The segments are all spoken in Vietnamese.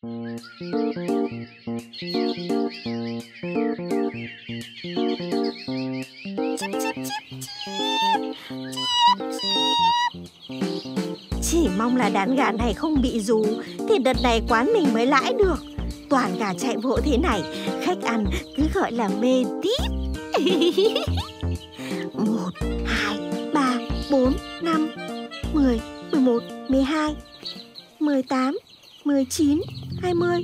Chỉ mong là đàn gà này không bị rú thì đợt này quán mình mới lãi được. Toàn gà chạy vội thế này, khách ăn cứ gọi là mê tít. 1, 2, 3, 4, 5, 10, 11, 12, 18, 19, 20,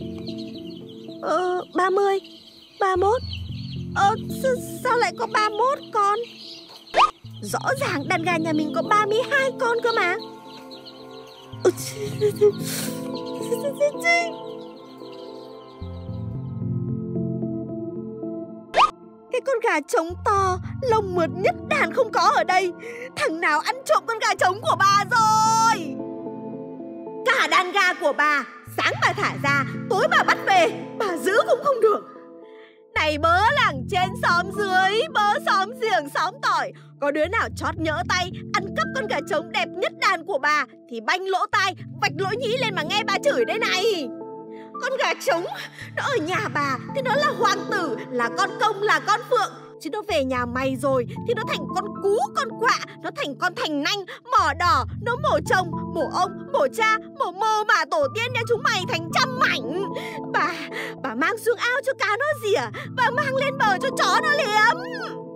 30, 31. Sao lại có 31 con? Rõ ràng đàn gà nhà mình có 32 con cơ mà. Cái con gà trống to, lông mượt nhất đàn không có ở đây. Thằng nào ăn trộm con gà trống của bà rồi? Cả đàn gà của bà, sáng bà thả ra, tối bà bắt về, bà giữ cũng không được. Này bớ làng trên xóm dưới, bớ xóm giềng xóm tỏi, có đứa nào chót nhỡ tay ăn cắp con gà trống đẹp nhất đàn của bà thì banh lỗ tai, vạch lỗ nhĩ lên mà nghe bà chửi đây này. Con gà trống nó ở nhà bà thì nó là hoàng tử, là con công, là con phượng. Chứ nó về nhà mày rồi thì nó thành con cú, con quạ, nó thành con thành nanh, mỏ đỏ. Nó mổ chồng, mổ ông, mổ cha, mổ mồ mà tổ tiên nhà chúng mày thành trăm mảnh. Bà mang xuống ao cho cá nó rỉa, bà mang lên bờ cho chó nó liếm.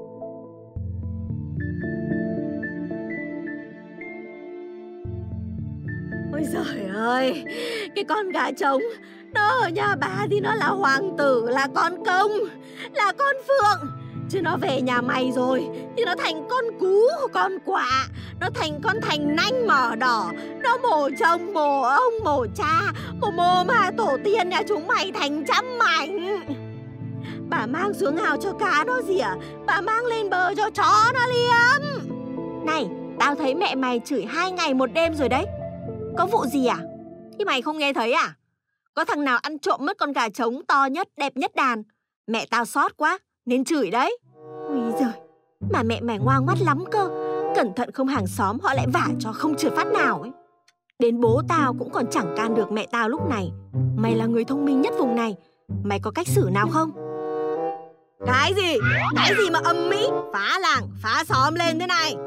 Ôi giời ơi, cái con gà trống nó ở nhà bà thì nó là hoàng tử, là con công, là con phượng. Chứ nó về nhà mày rồi thì nó thành con cú, con quạ, nó thành con thành nanh mỏ đỏ. Nó mổ chồng, mổ ông, mổ cha, mồ mà tổ tiên nhà chúng mày thành trăm mảnh. Bà mang xuống ao cho cá nó rỉa, bà mang lên bờ cho chó nó liếm. Này, tao thấy mẹ mày chửi 2 ngày 1 đêm rồi đấy. Có vụ gì à? Thì mày không nghe thấy à? Có thằng nào ăn trộm mất con gà trống to nhất, đẹp nhất đàn. Mẹ tao xót quá nên chửi đấy. Ui giời, mà mẹ mày ngoan ngoắt lắm cơ. Cẩn thận không hàng xóm họ lại vả cho không trượt phát nào ấy. Đến bố tao cũng còn chẳng can được mẹ tao lúc này. Mày là người thông minh nhất vùng này, mày có cách xử nào không? Cái gì? Cái gì mà âm mỹ, phá làng, phá xóm lên thế này?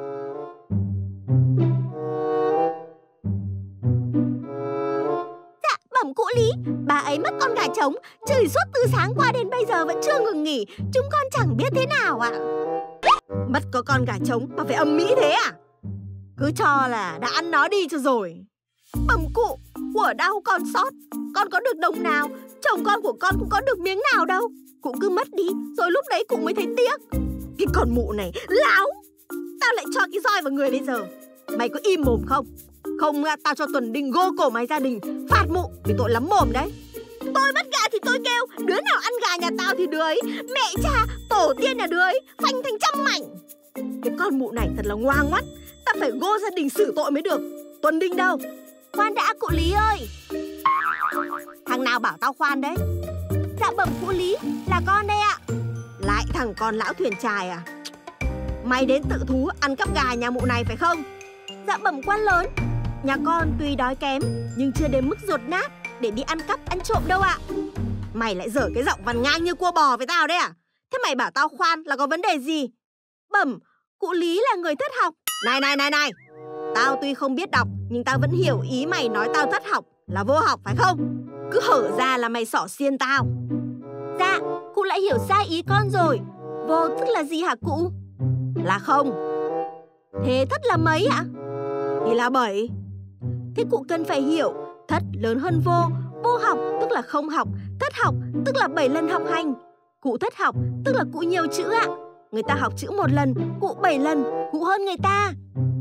Dạ, bẩm cụ Lý, bà ấy mất con gà trống, chửi suốt từ sáng qua đến bây giờ vẫn chưa ngừng nghỉ. Chúng con chẳng biết thế nào ạ. Mất có con gà trống mà phải âm mỹ thế à? Cứ cho là đã ăn nó đi cho rồi. Bẩm cụ, của đau con sót, con có được đồng nào, chồng con của con cũng có được miếng nào đâu. Cụ cứ mất đi, rồi lúc đấy cụ mới thấy tiếc. Cái con mụ này láo. Tao lại cho cái roi vào người bây giờ. Mày có im mồm không? Không tao cho Tuần Đinh gô cổ mày gia đình, phạt mụ vì tội lắm mồm đấy. Tôi mất gà thì tôi kêu, đứa nào ăn gà nhà tao thì đứa ấy, mẹ cha, tổ tiên nhà đứa ấy, phanh thành trăm mảnh. Cái con mụ này thật là ngoan ngoắt. Tao phải gô gia đình xử tội mới được. Tuần Đinh đâu? Khoan đã cụ Lý ơi. Thằng nào bảo tao khoan đấy? Dạ bẩm cụ Lý, là con đây ạ. Lại thằng con lão thuyền chài à? Mày đến tự thú ăn cắp gà nhà mụ này phải không? Dạ bẩm quan lớn, nhà con tuy đói kém nhưng chưa đến mức ruột nát để đi ăn cắp ăn trộm đâu ạ. Mày lại dở cái giọng vằn ngang như cua bò với tao đấy à? Thế mày bảo tao khoan là có vấn đề gì? Bẩm, cụ Lý là người thất học. Này, tao tuy không biết đọc nhưng tao vẫn hiểu ý mày nói tao thất học là vô học phải không? Cứ hở ra là mày xỏ xiên tao. Dạ, cụ lại hiểu sai ý con rồi. Vô tức là gì hả cụ? Là không. Thế thất là mấy ạ? Thì là 7. Thế cụ cần phải hiểu, thất lớn hơn vô. Vô học tức là không học, thất học tức là 7 lần học hành. Cụ thất học tức là cụ nhiều chữ ạ. Người ta học chữ 1 lần, cụ 7 lần, cụ hơn người ta.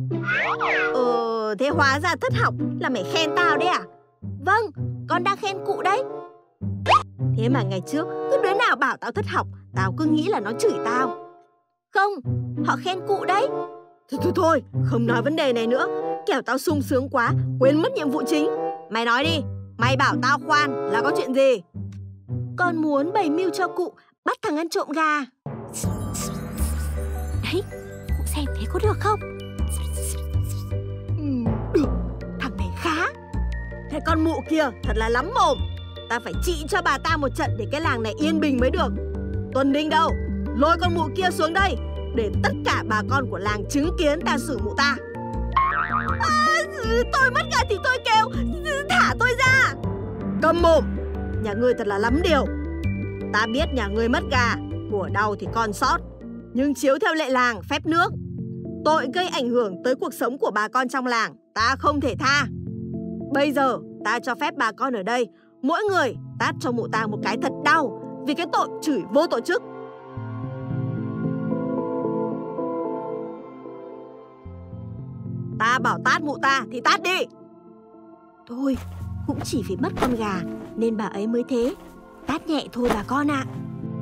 Thế hóa ra thất học là mày khen tao đấy à? Vâng, con đang khen cụ đấy. Thế mà ngày trước cứ đứa nào bảo tao thất học, tao cứ nghĩ là nó chửi tao. Không, họ khen cụ đấy. Thôi, không nói vấn đề này nữa, kẻo tao sung sướng quá, quên mất nhiệm vụ chính. Mày nói đi, mày bảo tao khoan là có chuyện gì? Con muốn bày mưu cho cụ bắt thằng ăn trộm gà. Đấy, cụ xem thế có được không? Được, thằng này khá. Thế con mụ kia thật là lắm mồm. ta phải trị cho bà ta một trận để cái làng này yên bình mới được. Tuần Đình đâu? Lôi con mụ kia xuống đây để tất cả bà con của làng chứng kiến ta xử mụ ta. Tôi mất gà thì tôi kêu, thả tôi ra. Câm mồm, nhà ngươi thật là lắm điều. Ta biết nhà ngươi mất gà, của đau thì còn sót, nhưng chiếu theo lệ làng phép nước, tội gây ảnh hưởng tới cuộc sống của bà con trong làng, ta không thể tha. Bây giờ ta cho phép bà con ở đây mỗi người tát cho mụ ta một cái thật đau vì cái tội chửi vô tổ chức. Ta bảo tát mụ ta thì tát đi. Thôi, cũng chỉ vì mất con gà nên bà ấy mới thế. Tát nhẹ thôi bà con ạ.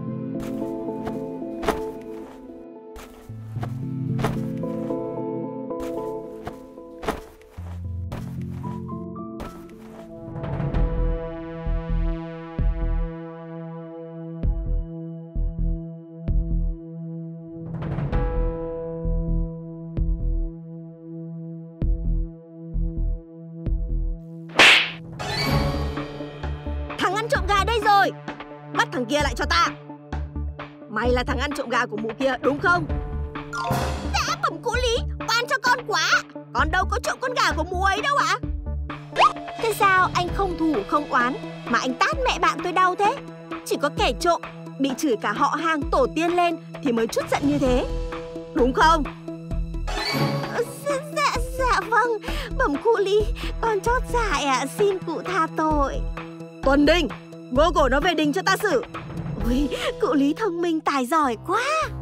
Thằng ăn trộm gà đây rồi, bắt thằng kia lại cho ta. Mày là thằng ăn trộm gà của mụ kia đúng không? Dạ bẩm cụ Lý, oan cho con quá. Con đâu có trộm con gà của mụ ấy đâu ạ. Thế sao anh không thù không oán mà anh tát mẹ bạn tôi đau thế? Chỉ có kẻ trộm bị chửi cả họ hàng tổ tiên lên thì mới trút giận như thế, đúng không? Dạ vâng, bẩm cụ Lý, con chót dại ạ, xin cụ tha tội. Tuần Đình, gô cổ nó về đình cho ta xử. Ôi, cụ Lý thông minh tài giỏi quá.